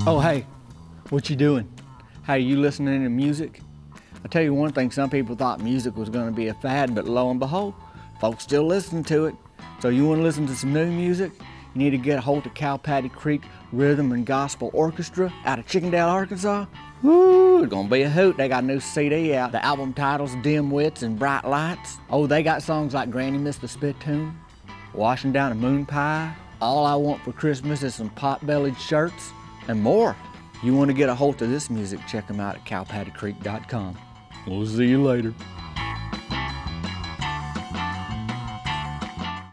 Oh, hey, what you doing? Hey, you listening to music? I'll tell you one thing, some people thought music was gonna be a fad, but lo and behold, folks still listen to it. So you wanna listen to some new music? You need to get a hold of Cow Patty Creek Rhythm and Gospel Orchestra out of Chickendale, Arkansas. Woo, it's gonna be a hoot. They got a new CD out. The album title's Dim Wits and Bright Lights. Oh, they got songs like Granny Missed the Spittoon, Washing Down a Moon Pie, All I Want for Christmas is Some Pot-Bellied Shirts, and more. You want to get a hold of this music, check them out at cowpattycreek.com. We'll see you later.